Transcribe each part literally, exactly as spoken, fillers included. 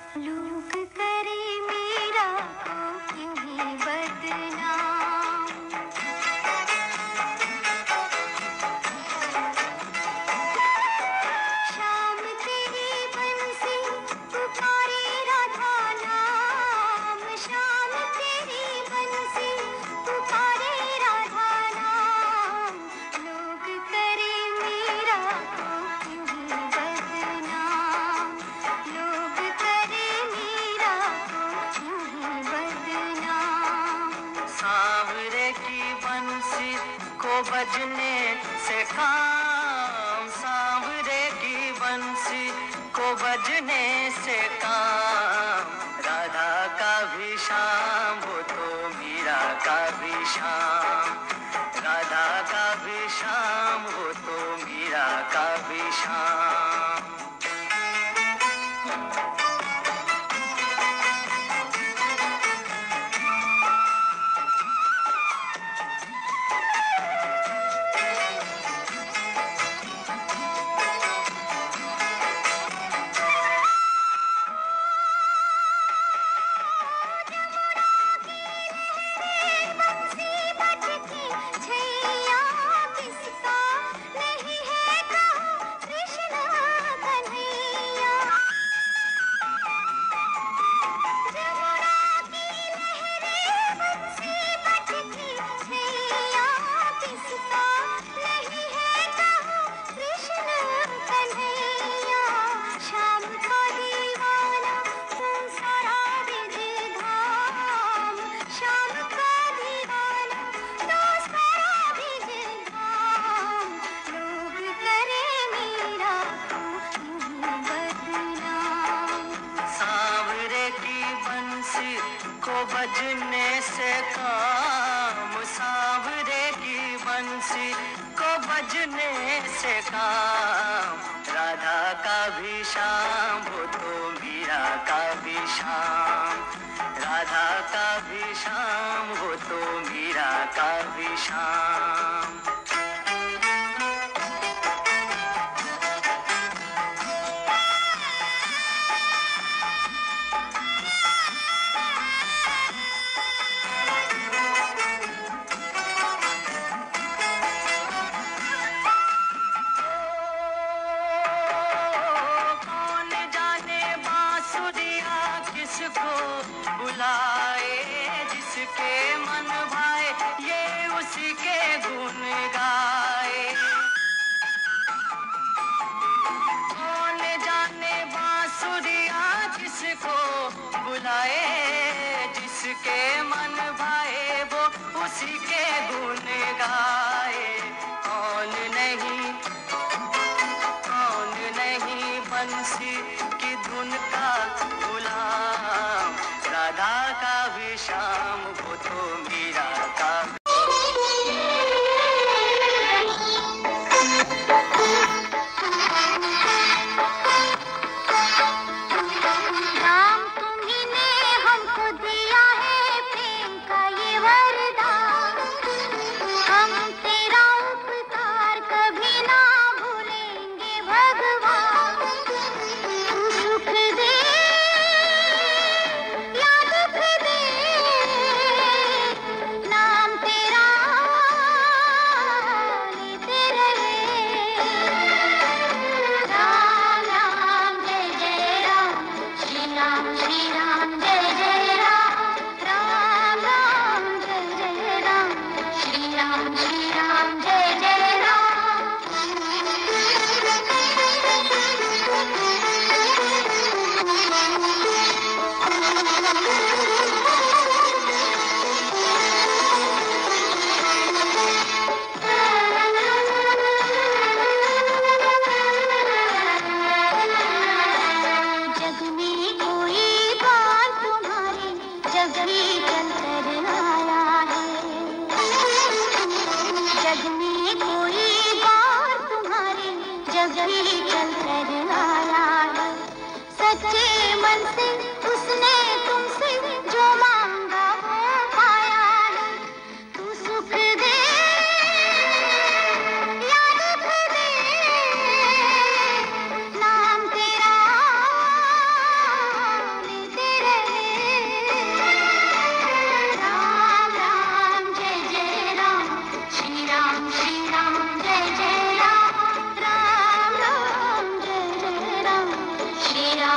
लोग करे मेरा को क्यों ही बदनाम। शाम तेरी बंसी पुकारे राधा नाम, शाम तेरी बंसी पुकारे राधा नाम। लोग करे मेरा को क्यों ही बदनाम, लोग करे मेरा को क्यों ही बदनाम। सांवरे की बंसी को बजने से काम, सांवरे की बंसी को बजने से काम। राधा का भी शाम हो तो मीरा का भी शाम, राधा का भी शाम हो तो मीरा का भी शाम। को बजने से काम, सांवरे की बंसी को बजने से काम। राधा का भी शाम हो तो मीरा का भी शाम, राधा का भी शाम हो तो मीरा का भी शाम। जिसको बुलाए, जिसके मन भाए, ये उसी के गुण गाए। कौन जाने बांसुरिया जिसको बुलाए, जिसके मन भाए वो उसी के गुण गाए। कौन नहीं, कौन नहीं बंसी की धुन का गुलाम। राधा का भी शाम हो तो मीरा का। राम तुम्ही ने हमको दिया है प्रेम का ये वरदान, हम तेरा उपकार कभी ना भूलेंगे भगवान। तू सुख दे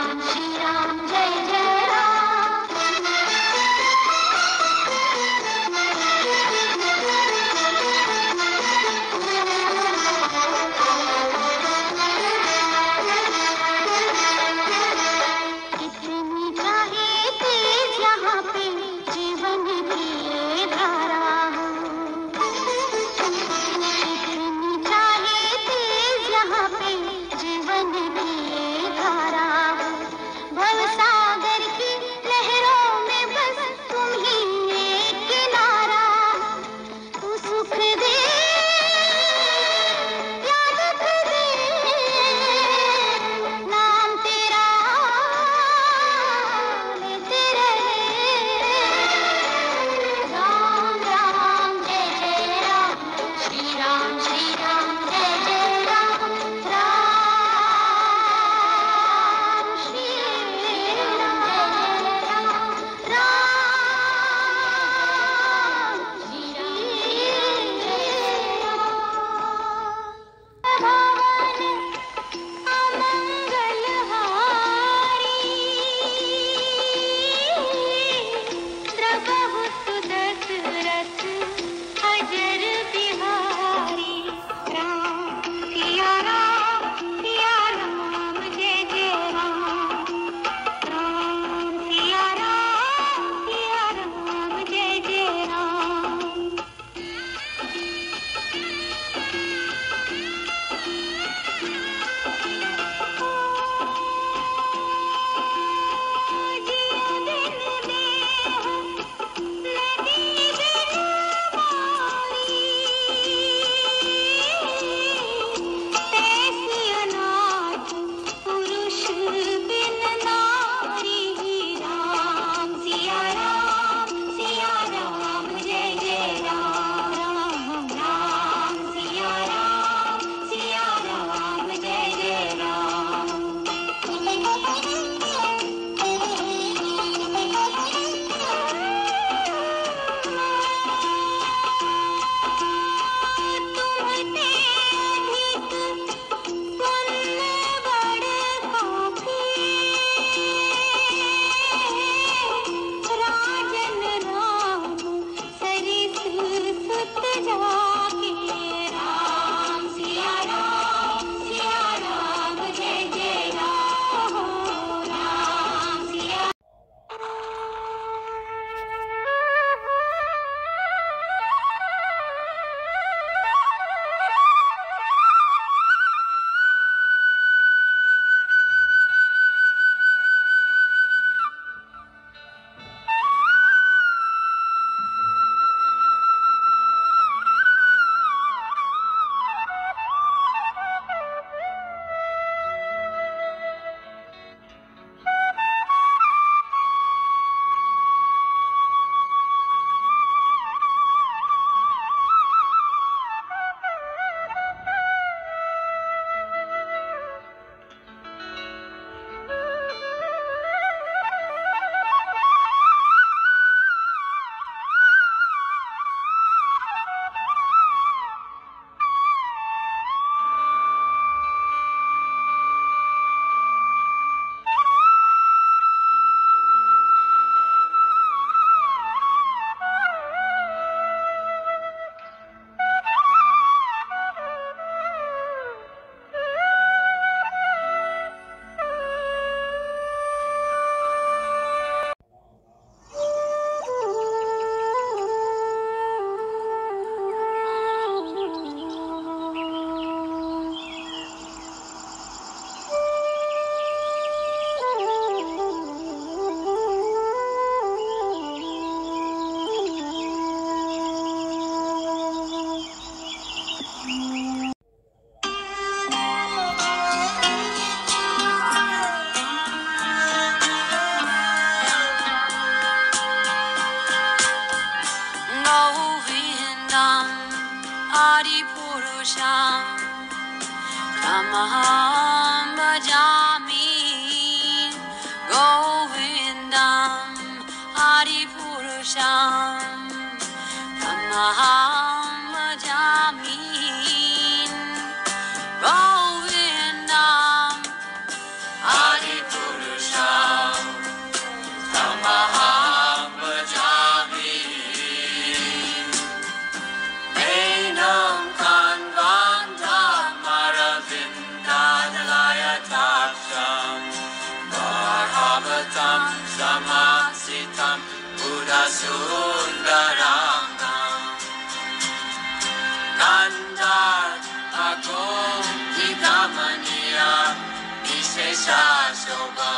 Tamaham bhajami Govindam Adipurusham Tamaham bhajami Govindam Adipurusham Samasitam Buddha Sundarangam Kandar Agom Vikamaniya Vishesha Shobha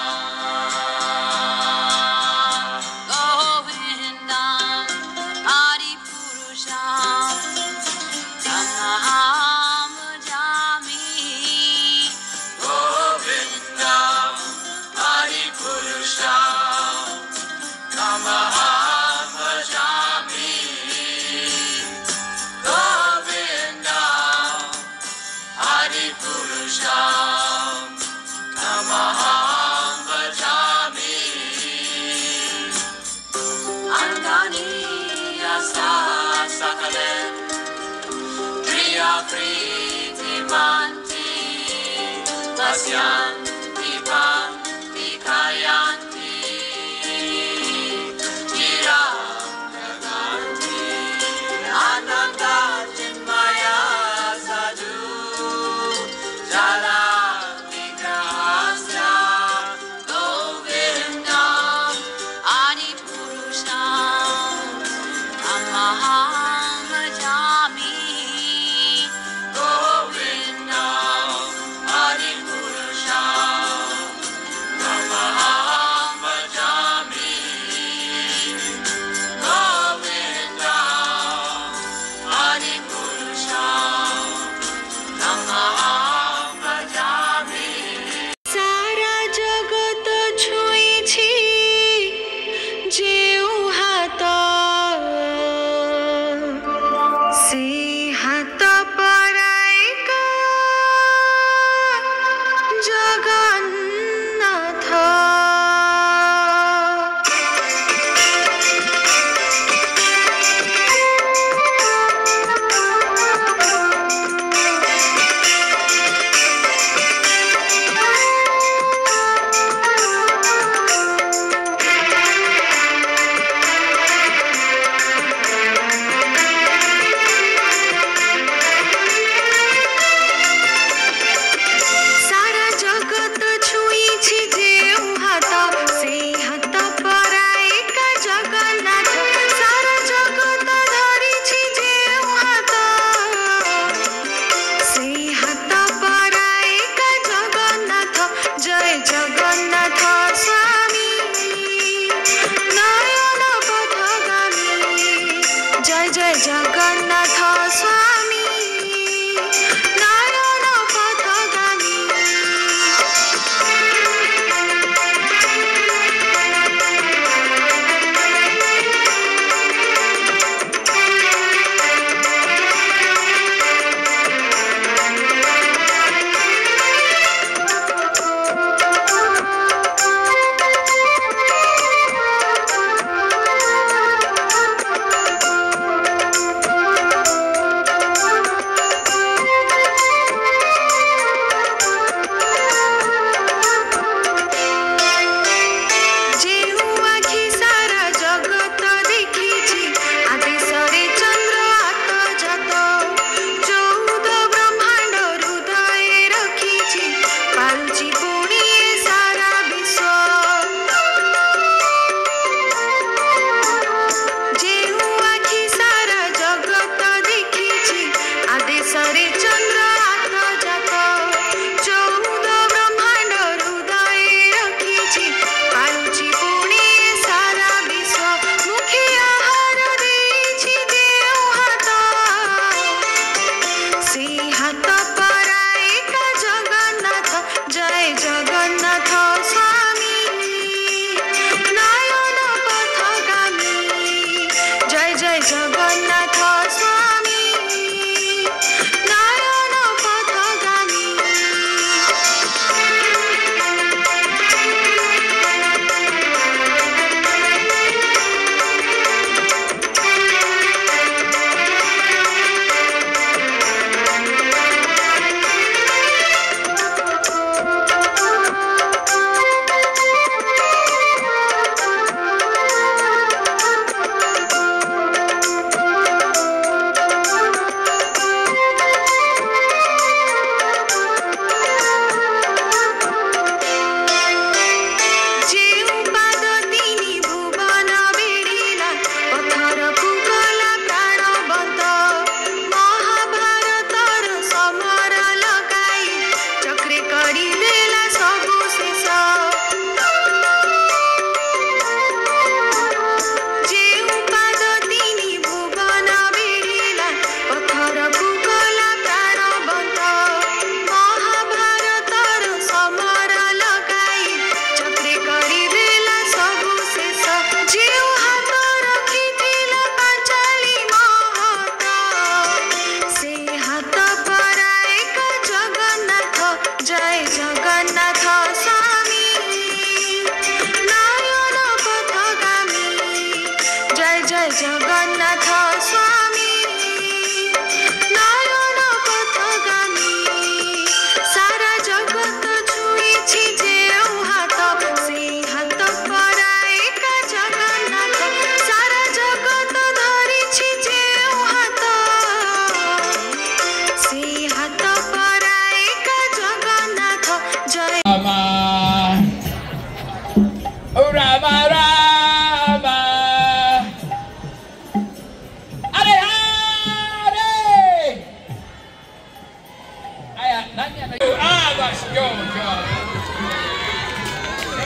Govindam Adipurusham Tamaham bhajami Govindam Adipurusham Tamaham bhajami Govindam Adipurusham Tamaham bhajami Angani Asa Sakalen Priya Priti Manti Pasyanti Bhanti Kayanti Chiram Jaganti Ananda Chinmaya Sadhu Jala Vigrahasya Govindam Adipurusham Tamaham bhajami Govindam Adipurusham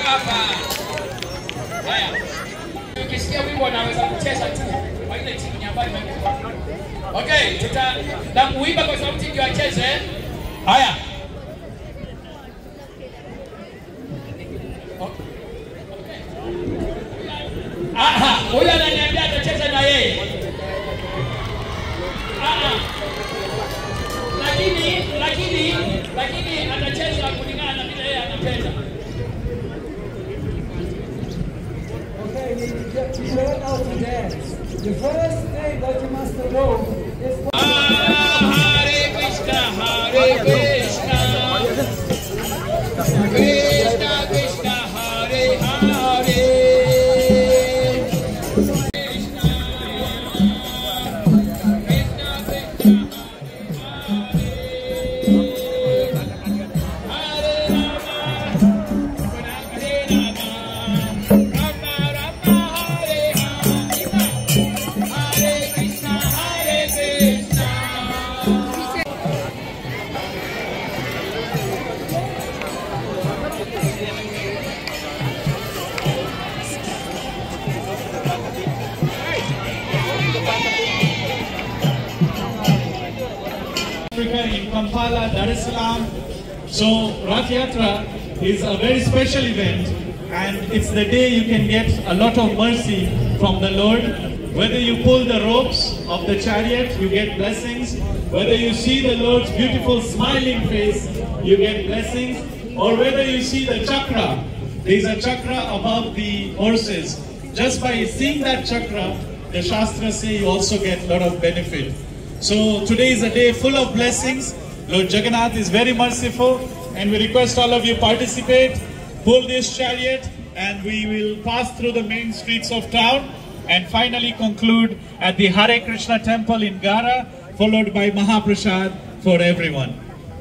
hapa. Haya. Ukisikia wimbo unaweza kucheza tu. Kwa ile chini ambayo imekuwa. Okay, tuta na kuimba kwa sauti ndio acheze. Haya. Aha, huyu ananiambia atacheza na yeye. Aha. Lakini lakini lakini atacheza kulingana na vile yeye anapenda. Okay, we learn how to dance. The first thing that you must know is Hare Krishna, Hare Krishna, Krishna Krishna, Hare Hare. In Kampala, Dar es Salaam. So Rath Yatra is a very special event, and it's the day you can get a lot of mercy from the Lord. Whether you pull the ropes of the chariot, you get blessings. Whether you see the Lord's beautiful smiling face, you get blessings. Or whether you see the chakra, there is a chakra above the horses. Just by seeing that chakra, the Shastras say you also get a lot of benefit. So today is a day full of blessings. Lord Jagannath is very merciful, and we request all of you participate, pull this chariot, and we will pass through the main streets of town and finally conclude at the Hare Krishna temple in Gara, followed by Mahaprasad for everyone.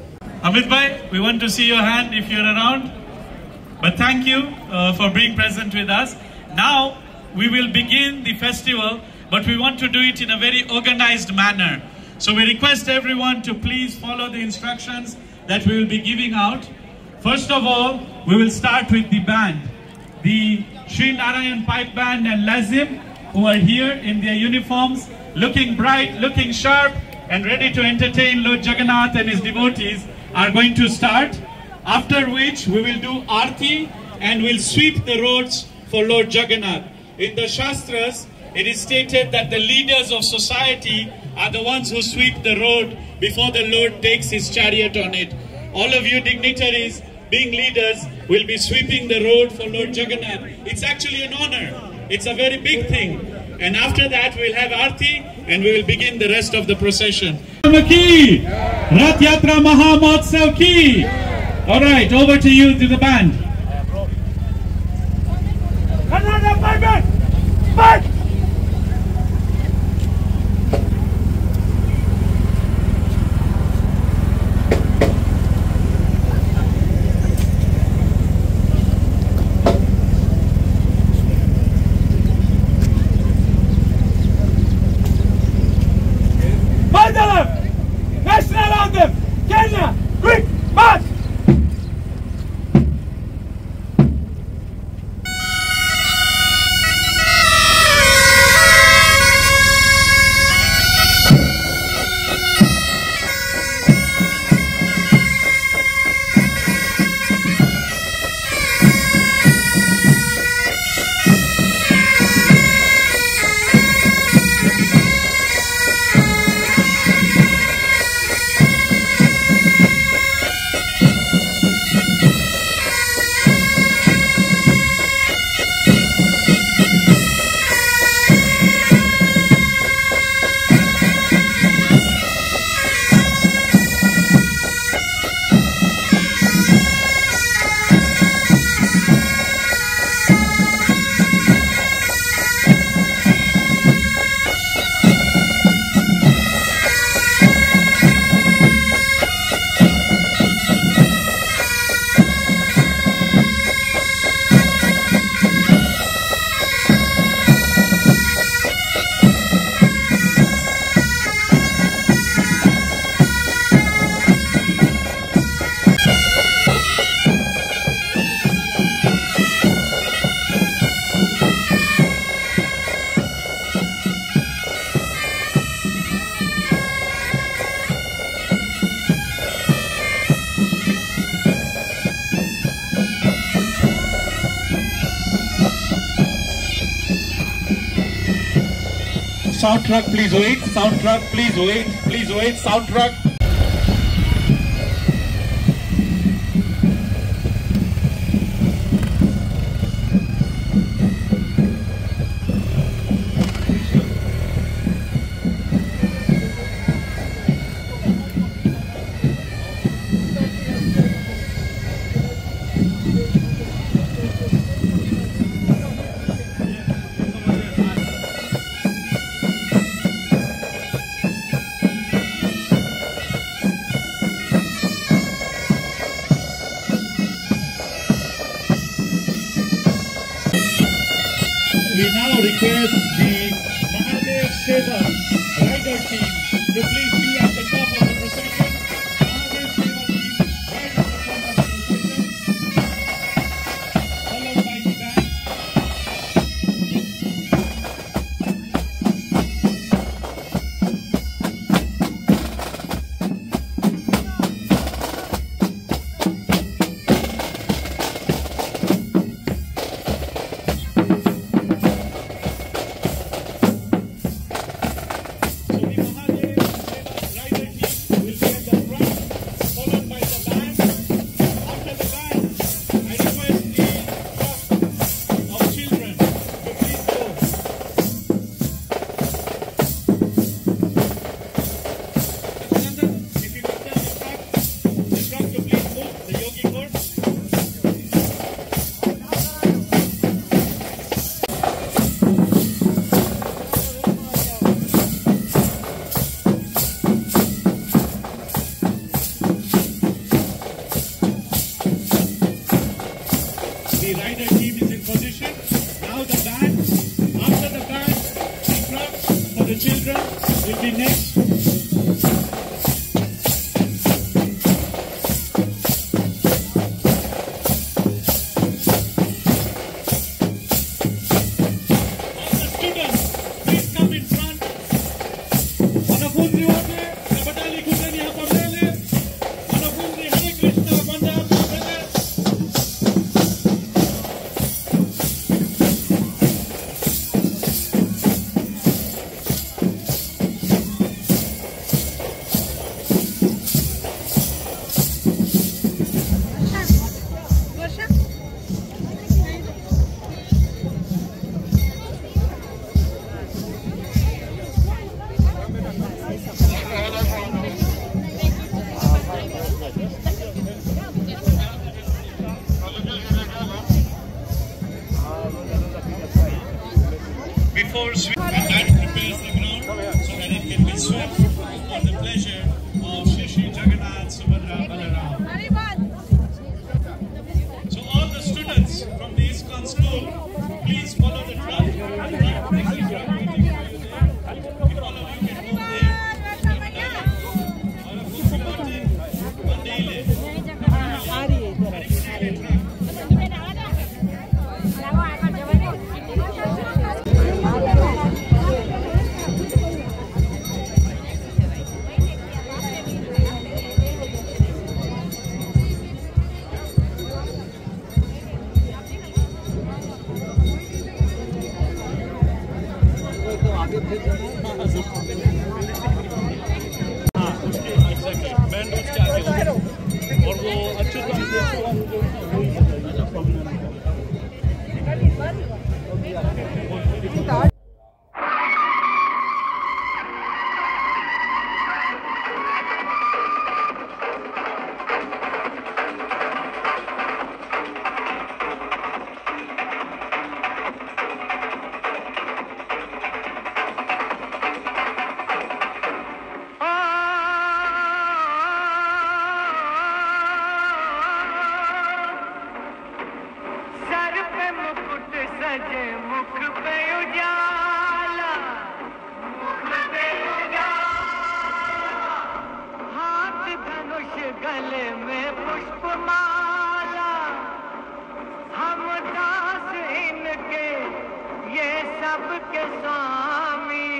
Amit Bhai, we want to see your hand if you're around. But thank you uh, for being present with us. Now we will begin the festival, but we want to do it in a very organized manner. So we request everyone to please follow the instructions that we will be giving out. First of all, we will start with the band. The Sri Narayan Pipe Band and Lazim, who are here in their uniforms, looking bright, looking sharp, and ready to entertain Lord Jagannath and his devotees, are going to start. After which we will do Aarti and we'll sweep the roads for Lord Jagannath. In the Shastras, it is stated that the leaders of society are the ones who sweep the road before the Lord takes his chariot on it. All of you dignitaries, being leaders, will be sweeping the road for Lord Jagannath. It's actually an honor. It's a very big thing. And after that, we'll have Aarti and we will begin the rest of the procession. Rath Yatra Maha Mahotsav ki! All right, over to you, to the band. National anthem! Kenya! Quick! March! sound truck, please wait. Sound truck, please wait. Please wait. Sound truck. We now request the Mahadev Seva rider team to please be at the top of the procession. Mahadev Seva team right at the front of the procession, followed by the band. The rider team is in position. Now the band, after the band, the trucks for the children will be next. All the students, please come in front. Manapundri Wate, Nabatali Kutani Apamele, Manapundri Hare Krishna Banda Apamele. Before sweep, and that prepares the ground so that it can be swept for the pleasure of Shri Shri Jagannath Subhadra Balaram. So all the students from the ISKCON school, please follow the truck. The truck, the truck waiting for you there. If all of you can go there, or a Kufu Martin, one day late. हाँ उसके exactly main road के आगे और वो अच्छे तो सजे मुख पे उजाला, मुख पे उजाला, हाथ धनुष गले में पुष्पमाला, हम दास इनके ये सब के स्वामी,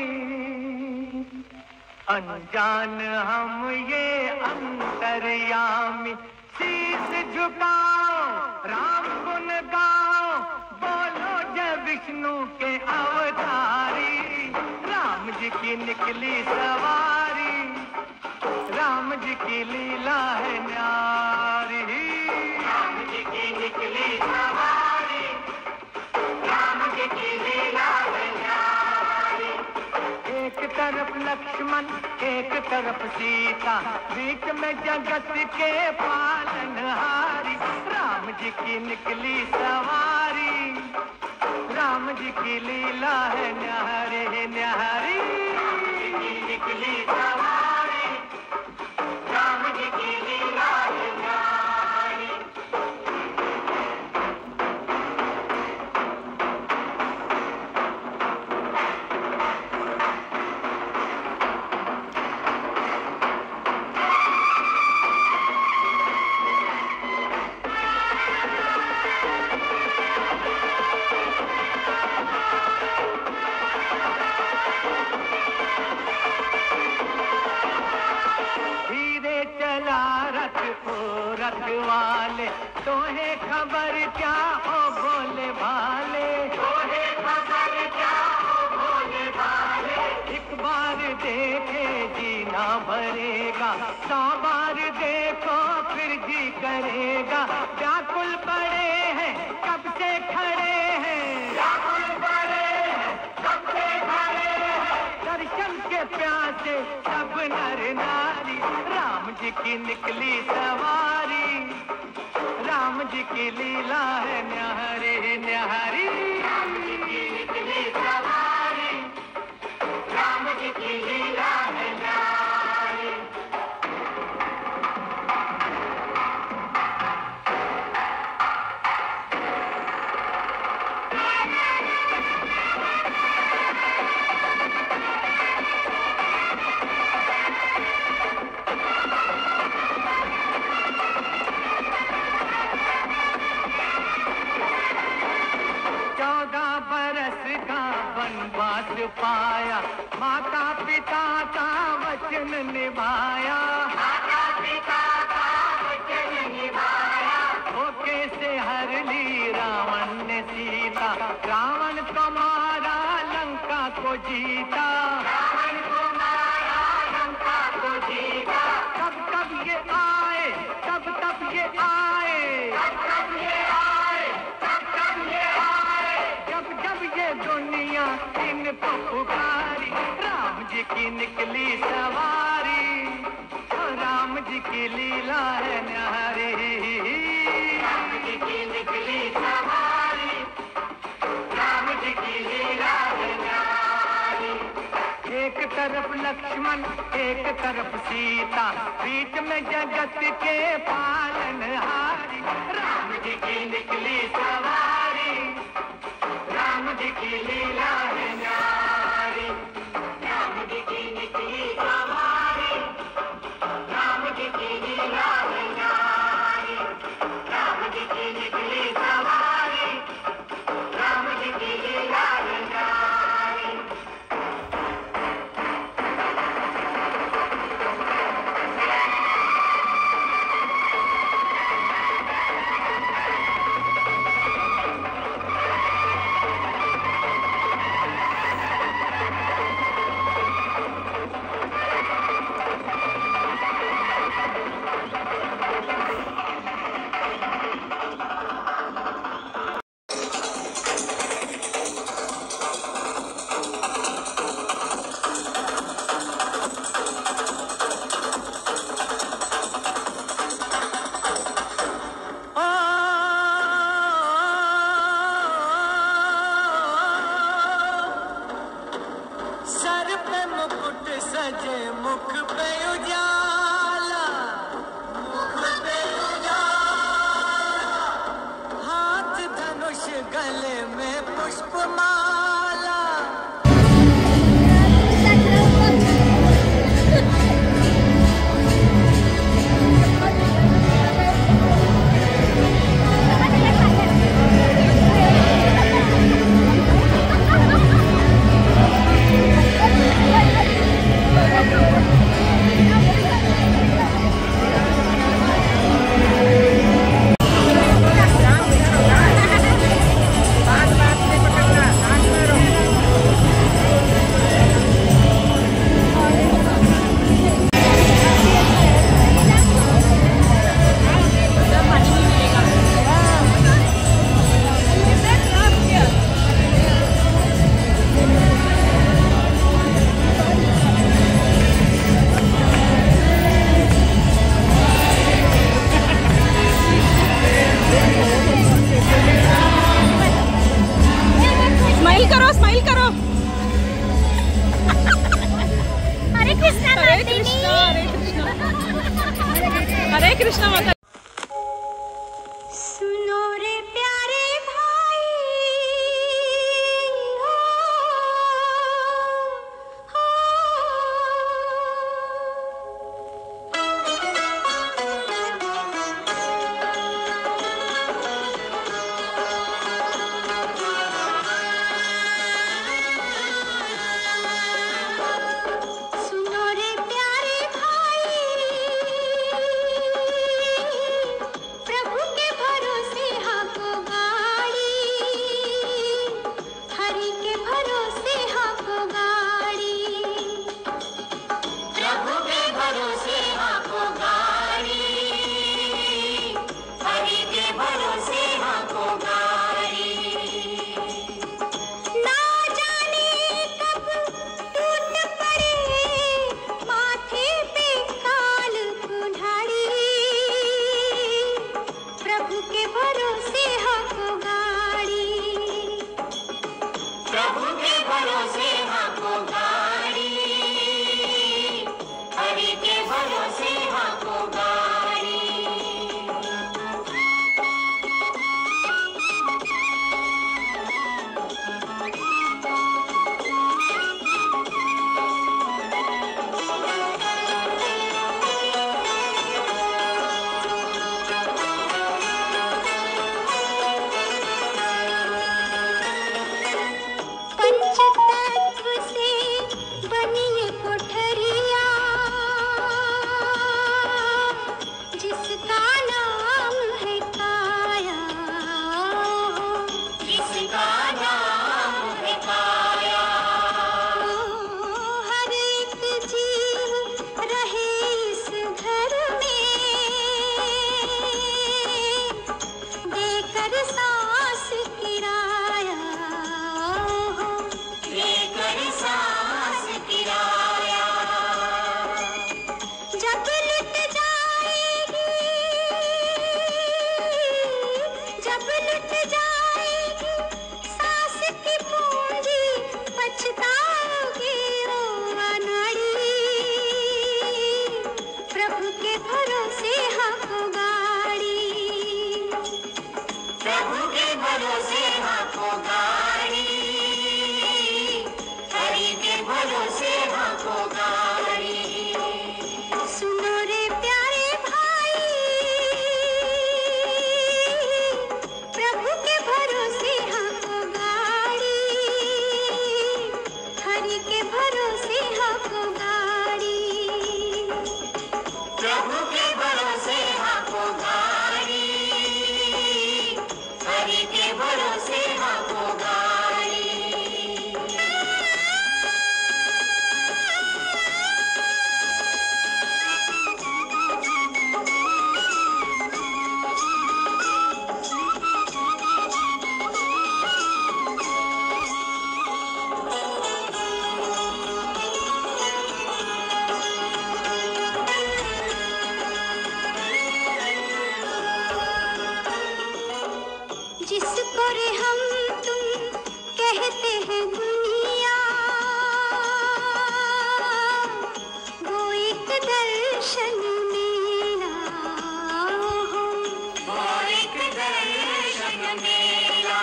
अनजान हम ये अंतर्यामी, शीश झुकाओ राम गुण गाओ, बोलो जय विष्णु के अवतारी, राम जी की निकली सवारी, राम जी की लीला है न्यारी। राम जी की निकली सवारी, राम जी की लीला है न्यारी। एक तरफ लक्ष्मण एक तरफ सीता, बीच में जगत के पालनहारी। राम जी की निकली सवारी, राम जी की लीला है न्यारी न्यारी। राम जी की निकली सवारी, राम जी की लीला है न्यारी। वाले तोहे खबर क्या हो भोले भाले, तोहे खबर क्या हो भोले भाले। एक बार देखे जीना भरेगा, सौ बार देखो फिर जी करेगा। व्याकुल पड़े हैं कब से खड़े हैं, व्याकुल पड़े हैं कब से खड़े हैं। दर्शन के प्यासे सब नर नारी, राम जी की निकली सवारी, राम जी की लीला है न्यारी न्यारी। राम जी की निकली सवारी, राम जी की लीला है न्यारी। वनवास पाया, माता पिता का वचन निभाया, माता पिता का वचन निभाया। धोखे से हर ली रावण ने सीता, रावण को मारा लंका को जीता, रावण को मारा लंका को जीता। कब कब ये आए तब तब ये आए, कब कब ये आए तब तब ये आए। जब जब ये दुनिया इनको पुकारी, राम जी की निकली सवारी, राम जी की लीला है न्यारी। राम जी की निकली सवारी, राम जी की लीला है न्यारी। एक तरफ लक्ष्मण एक तरफ सीता, बीच में जगत के पालनहारी। राम जी की निकली सवारी, राम जी की लीला है न्यारी। राम जी की निकली सवारी, राम जी की लीला है न्यारी। राम जी की निकली सवारी, राम जी की लीला है न्यारी। बात बात नहीं पकड़ना, हाथ में कृष्णा माता। सुनो रे प्यारे भाई, हो, हो। सुनो रे प्यारे भाई, प्रभु के भरोसे हाको गाड़ी, हरि के भरोसे हाको गाड़ी, प्रभु के भरोसे हाको गाड़ी, हरि के भरोसे हाको गाड़ी। ना जाने कब टूट पड़े माथे पे काल कुल्हाड़ी, प्रभु के भरोसे हाको गाड़ी, प्रभु के भरोसे हाको गाड़ी, हरि के भरोसे हाको गाड़ी। पंचतत्व से बनी ये कोठरिया, जिसका नाम है काया, जिसका नाम है काया। हर एक जीव रहे इस घर में, देकर सांस किराया, देकर सांस किराया। जब लुट जाएगी, जब लुट जाएगी सांस की पूंजी, पछताओगे ओ अनाड़ी, प्रभु के भरोसे हाको गाड़ी, प्रभु के भरोसे हाको गाड़ी, हरि के भरोसे हाको गाड़ी। सुनो रे प्यारे भाई, प्रभु के भरोसे हाको गाड़ी, हरि के भरोसे हाको गाड़ी, प्रभु के भरोसे हाको गाड़ी, हरि के भरोसे हाको गाड़ी। जिसको रे हम तुम कहते हैं दुनिया, वो एक दर्शन मेरा, वो एक दर्शन मेरा।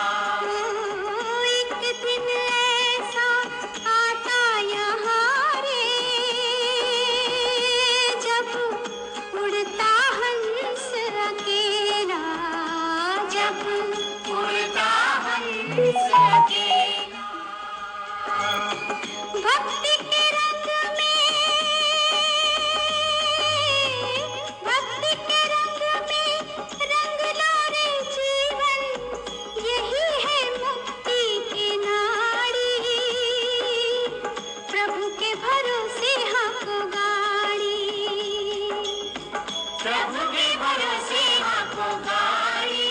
एक दिन ऐसा आता यहाँ रे, जब उड़ता हंस अकेला, जब उड़ता हंस अकेला। भक्ति के रंग में, भक्ति के रंग में रंग लो रे जीवन, यही है मुक्ति की नाड़ी, प्रभु के भरोसे हाको गाड़ी, प्रभु के भरोसे हाको गाड़ी,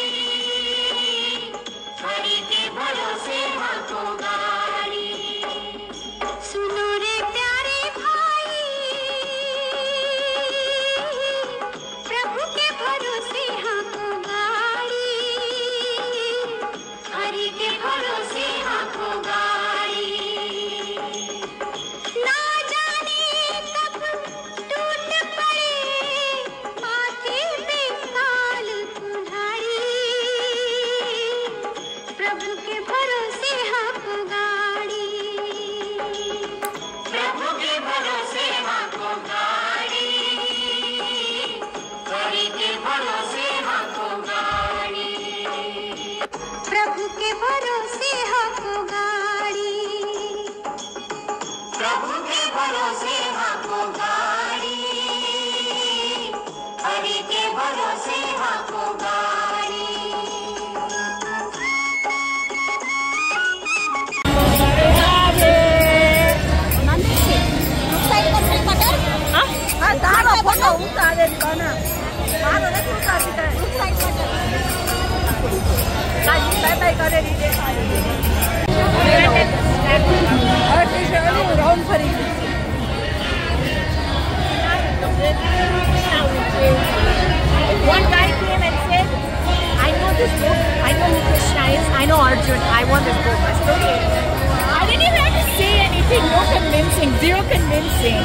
हरि के भरोसे हाको गाड़ी। सुनो रे प्रभु के भरोसे हाको गाड़ी, प्रभु के भरोसे हाको गाड़ी, हरि के भरोसे हाको गाड़ी, प्रभु के भरोसे हाको गाड़ी, प्रभु के भरोसे हाको गाड़ी, हरि के भरोसे हाको गाड़ी। 아, 나가 번호 웃다 안 되니까는 바로 내 웃다 지금 나 이빨빨 가래리 내 artificially round for it. One guy came and said, I know this book, I know who Krishna is, I know Arjun, I want this book. I said, okay. I didn't even have to say anything, no convincing, zero convincing.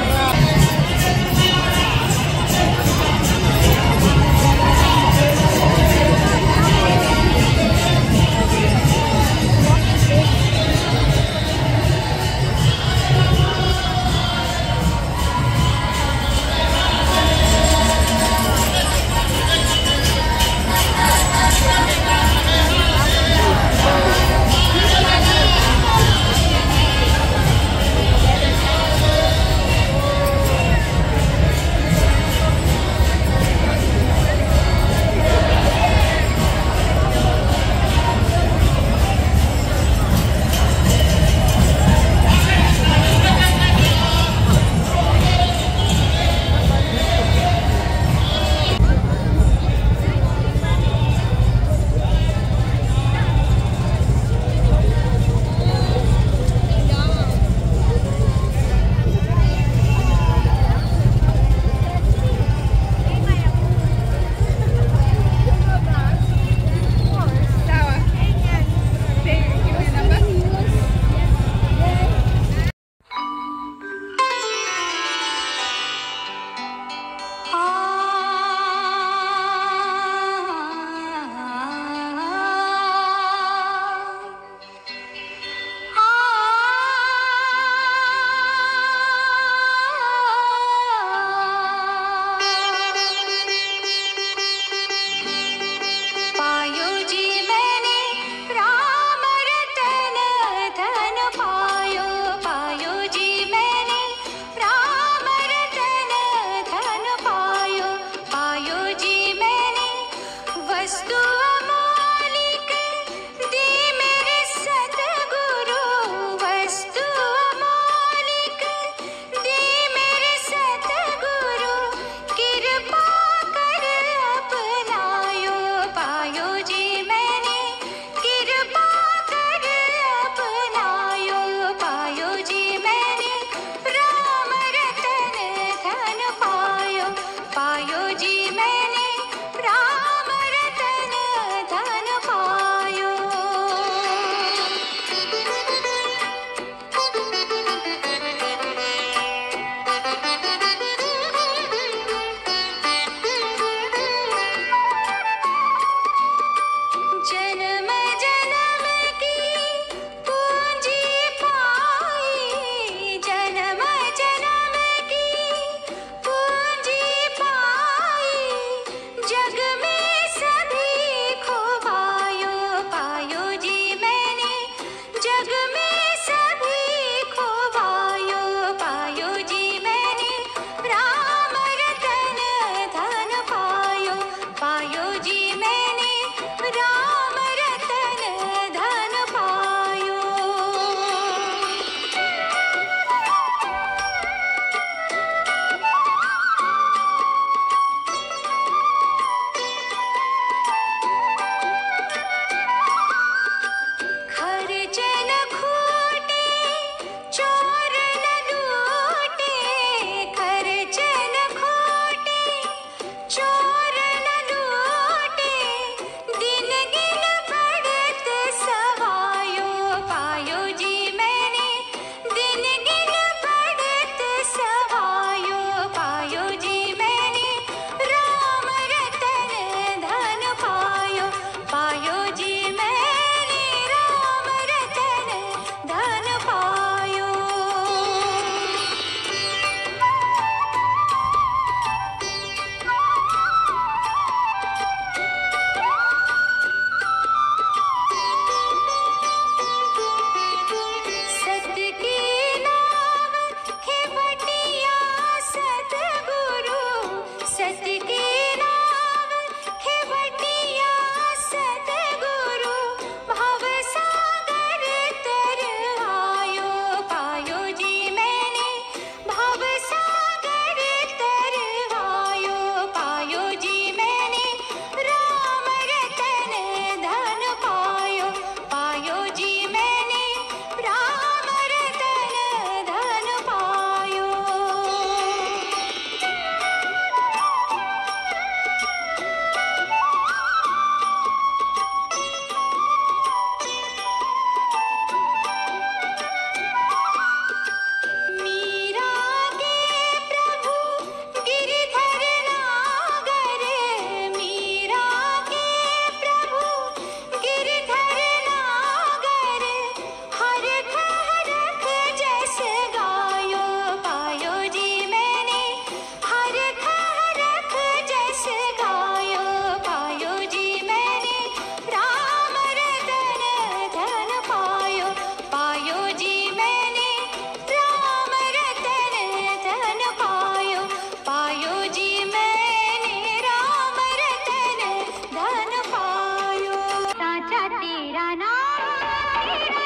तेरा नाम तेरा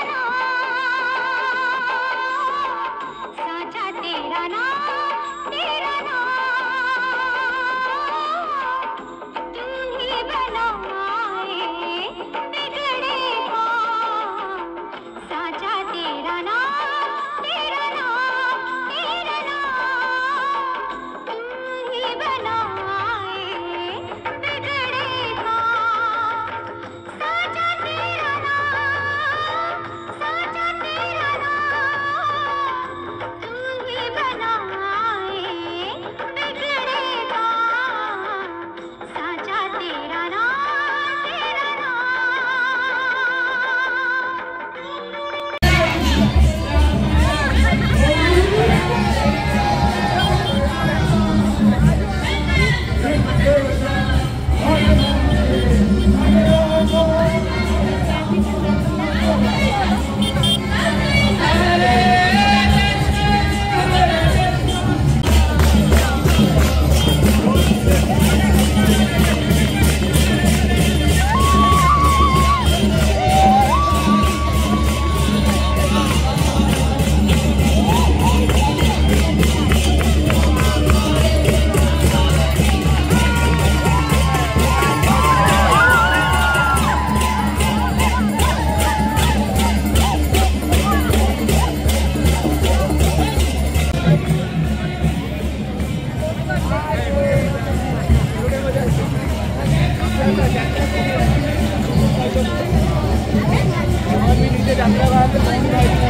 नाम साचा तेरा नाम तेरा नाम तू ही बनाए बिगड़े काम साचा तेरा नाम तेरा नाम तेरा नाम तू ही बनाए बिगड़े काम साचा तेरा नाम साचा तेरा नाम तू ही बनाए बिगड़े काम साचा तेरा नाम तेरा नीचे जाने का